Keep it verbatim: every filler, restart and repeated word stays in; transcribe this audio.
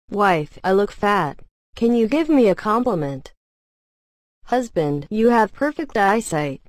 Wife, I look fat. Can you give me a compliment? Husband, you have perfect eyesight.